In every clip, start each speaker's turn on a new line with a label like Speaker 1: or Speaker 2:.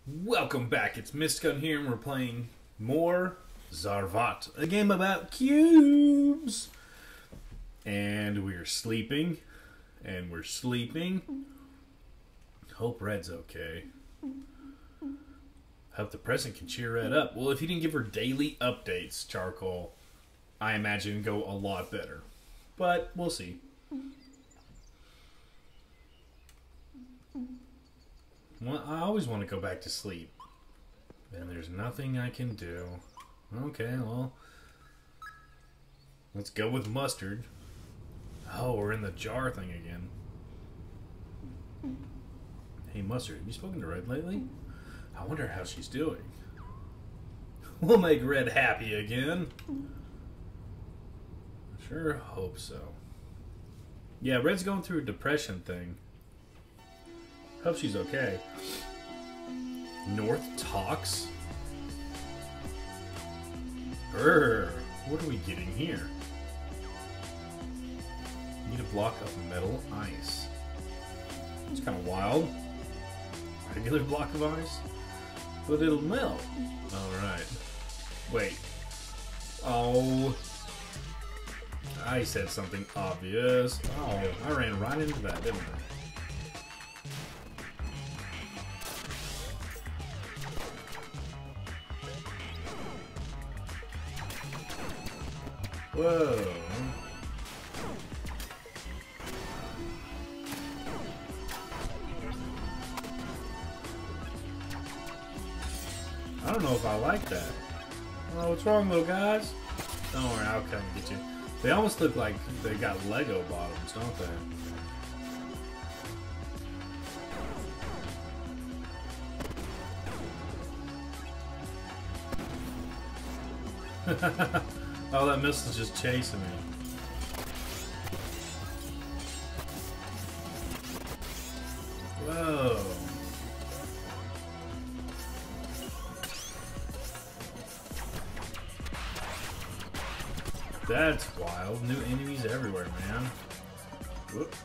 Speaker 1: Welcome back, it's Mystgon here and we're playing more Zarvot, a game about cubes. And we're sleeping, and we're sleeping. Hope Red's okay. Hope the president can cheer Red up. Well, if you didn't give her daily updates, Charcoal, I imagine it'd go a lot better. But we'll see. Well, I always want to go back to sleep. And there's nothing I can do. Okay, well, let's go with mustard. Oh, we're in the jar thing again. Hey, Mustard, have you spoken to Red lately? I wonder how she's doing. We'll make Red happy again. Sure hope so. Yeah, Red's going through a depression thing. Hope she's okay. North talks? What are we getting here? Need a block of metal ice. It's kind of wild. Regular block of ice? But it'll melt. Alright. Wait. Oh. I said something obvious. Oh, I ran right into that, didn't I? Whoa. I don't know if I like that. Oh, what's wrong, little guys? Don't worry, I'll come get you. They almost look like they got Lego bottoms, don't they? Oh, that missile's just chasing me. Whoa. That's wild. New enemies everywhere, man. Whoop.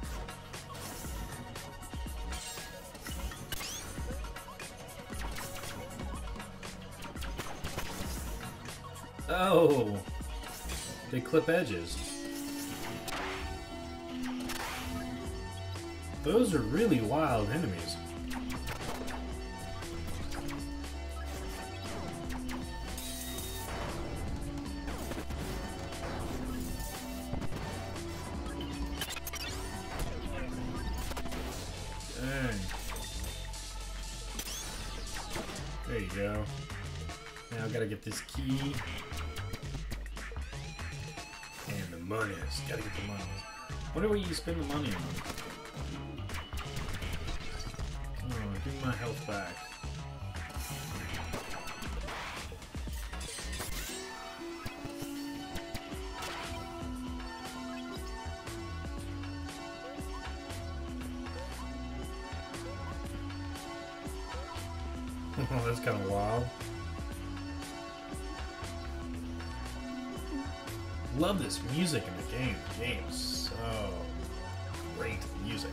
Speaker 1: Oh, they clip edges. Those are really wild enemies. Dang. There you go. Now I gotta get this key. And the monies. Gotta get the monies. Wonder what you spend the money on. Oh, give me my health back. Oh, that's kind of wild. Love this music in the game. The game's so great music.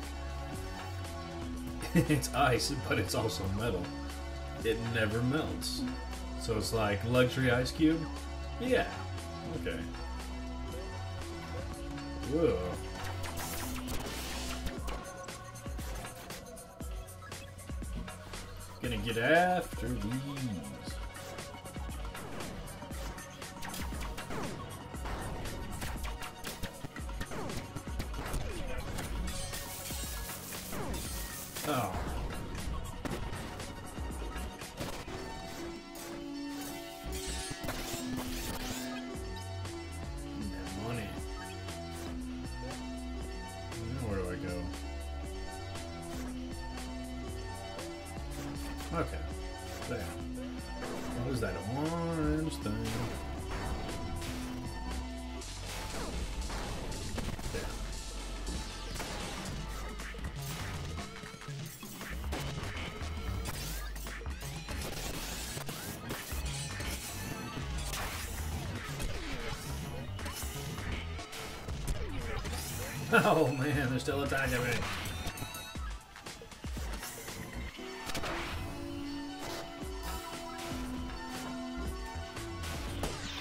Speaker 1: It's ice, but it's also metal. It never melts. So it's like luxury ice cube? Yeah. Okay. Whoa. Gonna get after these. Oh. Need that money. Now where do I go? Okay. There. What is that orange thing? There. Oh man, they're still attacking me.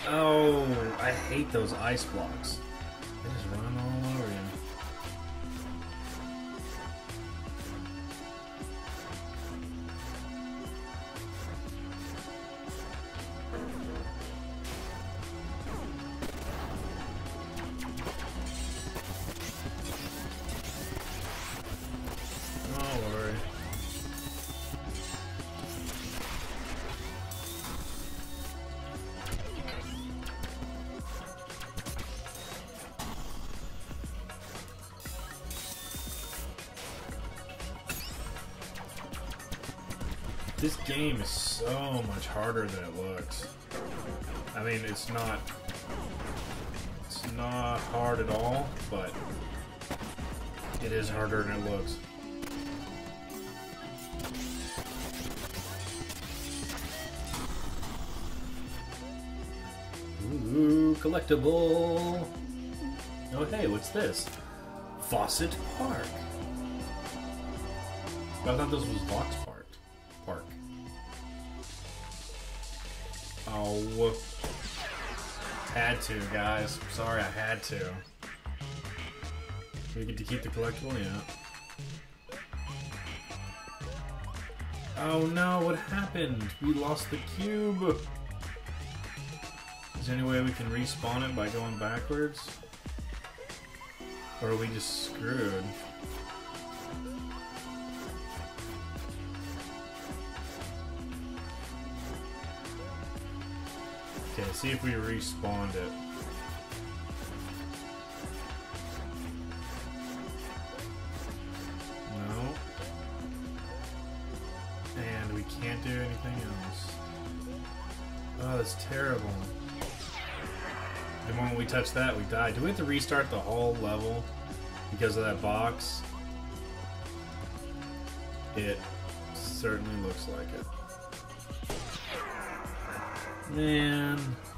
Speaker 1: Oh, I hate those ice blocks. They just run all over you. Don't worry. This game is so much harder than it looks. I mean, it's not hard at all, but it is harder than it looks. Ooh, collectible. Oh hey, what's this? Fawcett Park. I thought this was Vox Park. Oh, had to, guys. Sorry, I had to. We get to keep the collectible, yeah. Oh no, what happened? We lost the cube. Is there any way we can respawn it by going backwards? Or are we just screwed? Okay, see if we respawned it. No. And we can't do anything else. Oh, that's terrible. The moment we touch that, we die. Do we have to restart the whole level because of that box? It certainly looks like it. Man.